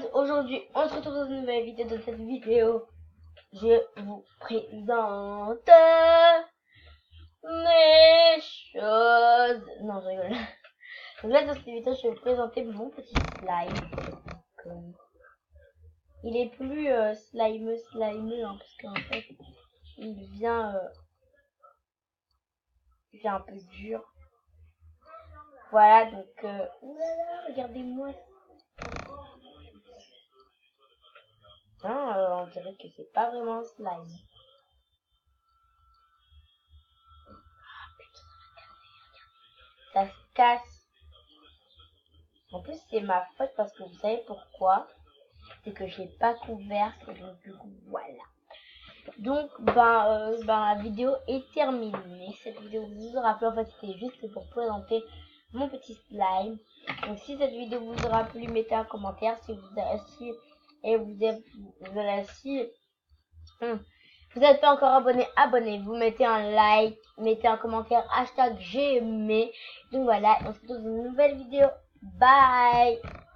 aujourd'hui, on se retrouve dans une nouvelle vidéo. Dans cette vidéo, je vous présente mes choses. Non, je rigole. Donc là, dans cette vidéo, je vais vous présenter mon petit slime. Il est plus slimeux, hein, parce qu'en fait, il devient un peu dur. Voilà, donc, oulala, regardez-moi. On dirait que c'est pas vraiment un slime. Ça se casse. En plus, c'est ma faute parce que vous savez pourquoi? C'est que je l'ai pas couvert, c'est donc du coup, voilà. Donc, la vidéo est terminée. Cette vidéo vous aura plu, en fait, c'était juste pour présenter mon petit slime. Donc, si cette vidéo vous aura plu, mettez un commentaire. Si vous n'êtes pas encore abonné, abonnez-vous, mettez un like, mettez un commentaire, hashtag j'ai aimé. Donc voilà, on se retrouve dans une nouvelle vidéo. Bye!